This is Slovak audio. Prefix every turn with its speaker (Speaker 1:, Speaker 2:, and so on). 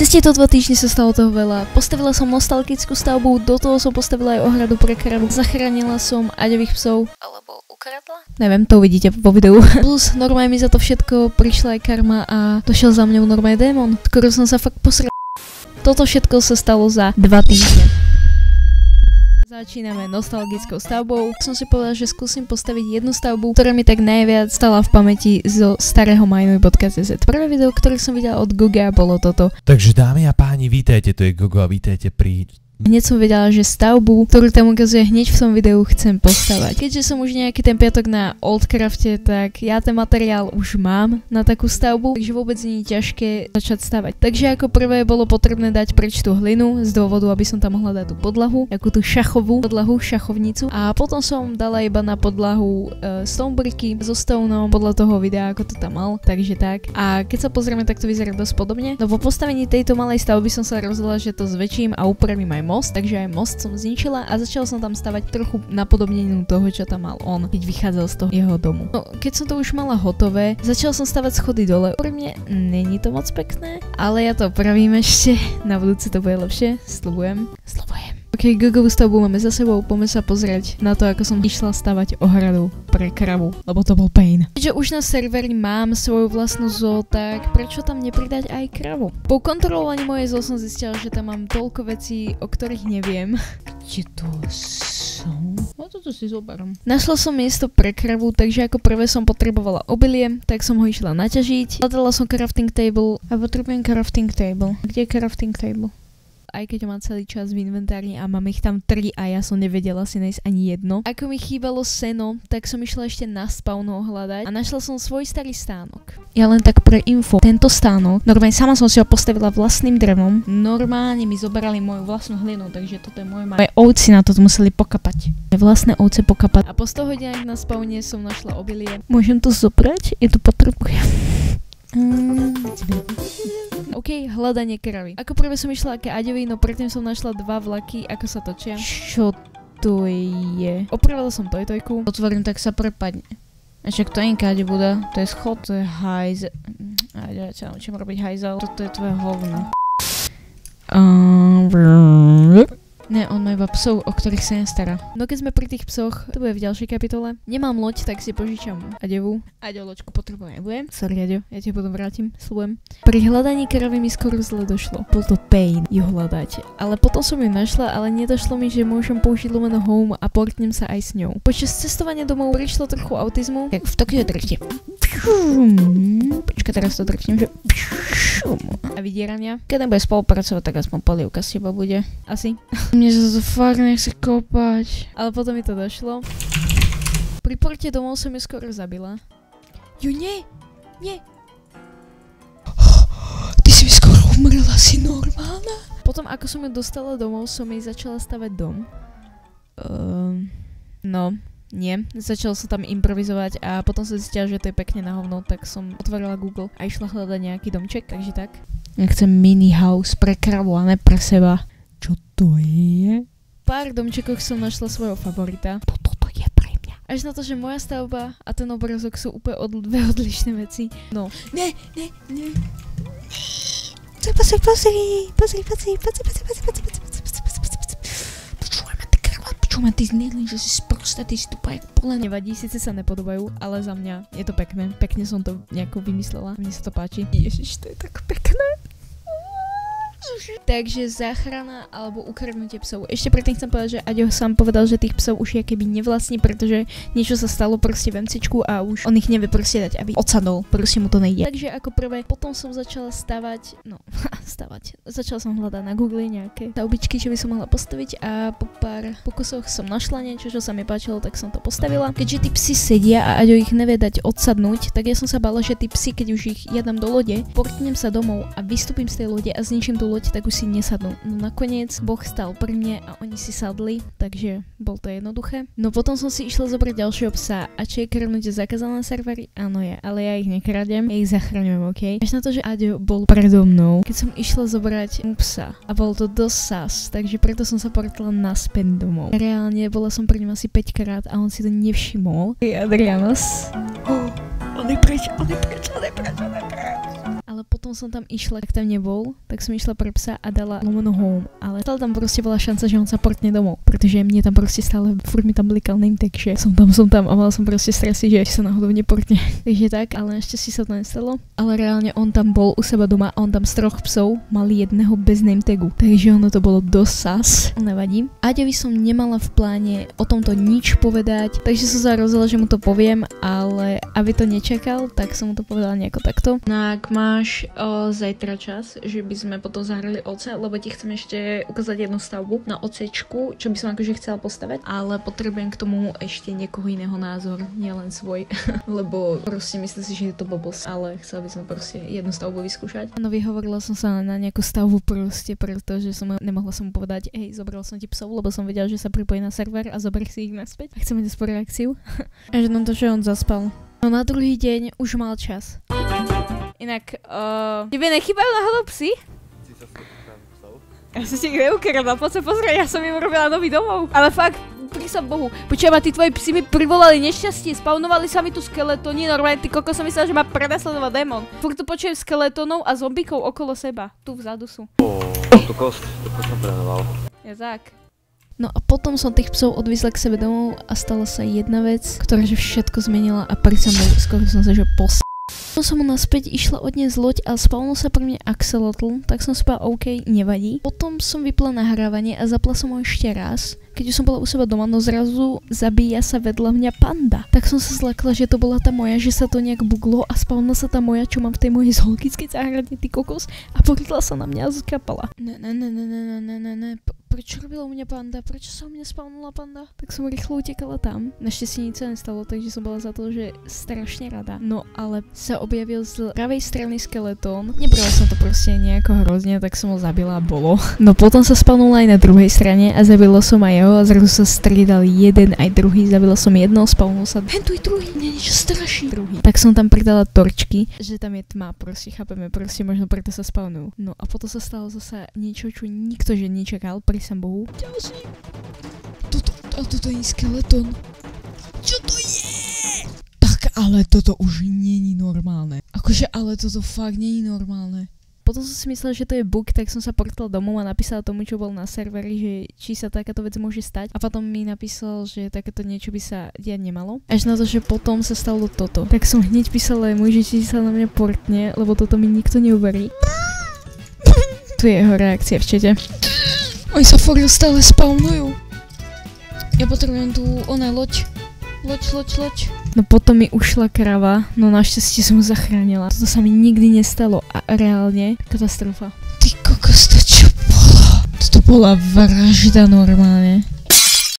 Speaker 1: tieto 2 týždne sa stalo toho veľa. Postavila som nostalgickú stavbu, do toho som postavila aj ohradu pre kravu. Zachránila som Aďových psov. Alebo ukradla? Neviem, to uvidíte vo videu. Plus normálne mi za to všetko prišla aj karma a došiel za mňou normálne démon. Skoro som sa fakt posral. Toto všetko sa stalo za 2 týždne. Začíname nostalgickou stavbou. Som si povedala, že skúsim postaviť jednu stavbu, ktorá mi tak najviac stala v pamäti zo starého Minoj.cz. Prvé video, ktoré som videla od Goga, bolo toto.
Speaker 2: Takže dámy a páni, vítajte, tu je Gogo a vítajte pri...
Speaker 1: Hneď som vedela, že stavbu, ktorú tam ukazuje hneď v tom videu, chcem postavať. Keďže som už nejaký ten piatok na Oldcrafte, tak ja ten materiál už mám na takú stavbu, takže vôbec nie je ťažké začať stavať. Takže ako prvé bolo potrebné dať preč tú hlinu z dôvodu, aby som tam mohla dať tú podlahu, ako tú šachovú podlahu, šachovnicu. A potom som dala iba na podlahu stonebricky so stoneom podľa toho videa, ako to tam mal, takže tak. A keď sa pozrieme, tak to vyzerá dosť podobne. No po postavení tejto malej stavby som sa rozhodla, že to zväčším a upravím aj most, takže aj most som zničila a začala som tam stavať trochu napodobnenú toho, čo tam mal on, keď vychádzal z toho jeho domu. No, keď som to už mala hotové, začala som stavať schody dole. Pre mňa není to moc pekné, ale ja to opravím ešte. Na budúce to bude lepšie, sľubujem. Ok, Gogovú stavbu máme za sebou, poďme sa pozrieť na to, ako som išla stavať ohradu pre kravu, lebo to bol pain. Keďže už na serveri mám svoju vlastnú zoo, tak prečo tam nepridať aj kravu? Po kontrolovaní mojej zoo som zistila, že tam mám toľko vecí, o ktorých neviem. Kde to som? No toto si zoberiem. Našla som miesto pre kravu, takže ako prvé som potrebovala obilie, tak som ho išla naťažiť. Hľadala som crafting table a potrebujem crafting table. Kde je crafting table? Aj keď mám celý čas v inventári a mám ich tam 3 a ja som nevedela si nájsť ani jedno. Ako mi chýbalo seno, tak som išla ešte na spawn ho hľadať a našla som svoj starý stánok. Ja len tak pre info, tento stánok, normálne sama som si ho postavila vlastným drevom, normálne mi zobrali moju vlastnú hlinu, takže toto je moje ovci na to museli pokapať. Vlastné ovce pokapať. A po 100 hodinách na spawne som našla obilie. Môžem to zobrať? Ja to potrebujem. OK, hľadanie kravy. Ako prvé som išla aké Aďovi, no predtým som našla 2 vlaky, ako sa točia. Čo to je? Opravila som tojtojku. Otvorím, tak sa prepadne. A však to nie je Aďo Buda, to je schod, to je hajzel. Ja sa naučím robiť hajzel. Toto je tvoje hovno. Ne, on má iba psov, o ktorých sa nestará. No keď sme pri tých psoch, to bude v ďalšej kapitole. Nemám loď, tak si požičam Aďovu. Aďo loďku potrebujem, nebudem. Sorry Aďo, ja ti potom vrátim, sľubujem. Pri hľadaní kravy mi skoro zle došlo. Bol to pain ju hľadať. Ale potom som ju našla, ale nedošlo mi, že môžem použiť lomeno home a portnem sa aj s ňou. Počas cestovania domov prišlo trochu autizmu. Jak v Tokiu drhte. Počkaj, teraz to drhnem, že... A vydierania. Keď nebude spolupracovať, tak aspoň polievka s teba bude. Asi. Mne sa to fakt nechce kopať. Ale potom mi to došlo. Pri porte domov som ju skoro zabila. Jo, nie! Nie! Ty si mi skoro umrela, si normálna? Potom ako som ju dostala domov, som jej začala stavať dom. No... Nie, začal som tam improvizovať a potom som zistila, že to je pekne na hovno, tak som otvorila Google a išla hľadať nejaký domček, takže tak. Ja chcem mini house pre kravu a ne pre seba. Čo to je? V pár domčekoch som našla svojho favorita. Toto je pre mňa. Až na to, že moja stavba a ten obrazok sú úplne dve odlišné veci. No. Ne. Pozri. Ty znedli, že si sprostá, ty si tu jak pole. Nevadí, síce sa nepodobajú, ale za mňa je to pekné. Pekne som to nejako vymyslela. Mne sa to páči. Ježiš, to je tak pekné. Takže záchrana alebo ukradnutie psov. Ešte predtým chcem povedať, že Aďo sám povedal, že tých psov už je keby nevlastní, pretože niečo sa stalo proste v MCčku a už on ich nevie proste dať, aby odsadol. Proste mu to nejde. Takže ako prvé, potom som začala stavať. Začala som hľadať na Google nejaké stavbičky, čo by som mohla postaviť a po pár pokusoch som našla niečo, čo sa mi páčilo, tak som to postavila. Keďže tí psi sedia a Aďo ich nevie dať odsadnúť, tak ja som sa bála, že tí psi, keď už ich ja dám do lode, portnem sa domov a vystúpim z tej lode a zničím tú loď, tak už si nesadnú. No nakoniec Boh stal pri mne a oni si sadli, takže bol to jednoduché. No potom som si išla zobrať ďalšieho psa a či je kradnutie zakázané na serveri? Áno je, ale ja ich nekradem, ja ich zachraňujem, ok? Až na to, že Aďo bol predo mnou, keď som išla zobrať psa a bol to dosť sas, takže preto som sa portila naspäť domov. Reálne bola som pri ňom asi 5 krát a on si to nevšimol. Adrianos. On je preč. Ale ale potom som tam išla, tak tam nebol, tak som išla pre psa a dala lomeno home, ale stále tam proste bola šanca, že on sa portne domov, pretože mne tam proste stále furt mi tam blikal name tag, že som tam a mala som proste stresy, že sa náhodou neportne. Takže tak, ale našťastie sa to nestalo. Ale reálne on tam bol u seba doma a on tam z 3 psov mal jedného bez name tagu, takže ono to bolo dosť sas, nevadí. Aďovi som nemala v pláne o tomto nič povedať, takže som sa rozhodla, že mu to poviem, ale aby to nečakal, tak som mu to povedala nejako takto. No ak máš zajtra čas, že by sme potom zahrali oce, lebo ti chcem ešte ukázať jednu stavbu na ocečku, čo by som akože chcela postavať, ale potrebujem k tomu ešte niekoho iného názor, nielen svoj, lebo proste myslím si, že je to blbosť, ale chcela by som proste jednu stavbu vyskúšať. No vyhovorila som sa na nejakú stavbu proste, pretože som nemohla som mu povedať, zobral som ti psov, lebo som vedela, že sa pripojí na server a zober si ich naspäť a chceme dať reakciu. Až nám to, že on zaspal. No na druhý deň už mal čas. Inak, tebe nechybajú náhodou psy? Ja som si ich neukradla, poď sa pozrieť, ja som im robila nový domov. Ale fakt, prísam Bohu. Počujem, tí tvoji psi mi privolali nešťastie, spawnovali sa mi tu skeletóni, normálne ty koko som myslela, že ma prenasledoval démon. Furt tu počujem skeletónov a zombíkov okolo seba, tu vzadu sú.
Speaker 3: To kost som prenoval.
Speaker 1: Jazák. No a potom som tých psov odviezla k sebe domov a stala sa jedna vec, ktorá že všetko zmenila a prísam Bohu, skoro som sa že som mu naspäť išla odniesť loď a spawnul sa pre mňa axolotl, tak som si povedala OK, nevadí. Potom som vypla nahrávanie a zapla som ho ešte raz, keď som bola u seba doma, no zrazu zabíja sa vedľa mňa panda. Tak som sa zlakla, že to bola tá moja, že sa to nejak buglo a spawnula sa tá moja, čo mám v tej mojej zoologickej záhrade, ty kokos, a porýtla sa na mňa a skapala. Ne. Prečo robila u mňa panda? Prečo sa u mňa spawnula panda? Tak som rýchlo utekala tam. Našťastie nič sa nestalo, takže som bola za to, že strašne rada. No ale sa objavil z pravej strany skeletón. Nebrala som to proste nejako hrozne, tak som ho zabila a bolo. No potom sa spawnula aj na druhej strane a zabila som aj jeho a zrazu sa striedali jeden aj druhý. Zabila som jedno, spawnul sa hentuj druhý, niečo straší druhý. Tak som tam pridala torčky, že tam je tma, proste chápeme, proste možno preto sa spawnujú. No a potom sa stalo zasa niečo, čo nikto že nečakal. Prísam Bohu. Ďalší. Toto je skeletón. Čo to je? Tak ale toto už není normálne. Akože ale toto fakt není normálne. Potom som si myslela, že to je bug, tak som sa portala domov a napísala tomu, čo bol na serveri, že či sa takáto vec môže stať. A potom mi napísal, že takéto niečo by sa diať nemalo. Až na to, že potom sa stalo toto. Tak som hneď písala mu, že či sa na mňa portne, lebo toto mi nikto neuverí. Tu je jeho reakcia v čete. Oni sa for real stále spawnujú. Ja potrebujem tu loď. Loď. No potom mi ušla krava, no našťastie som ho zachránila. Toto sa mi nikdy nestalo a reálne katastrofa. Ty kokos, to čo bolo? Toto bola vražda normálne.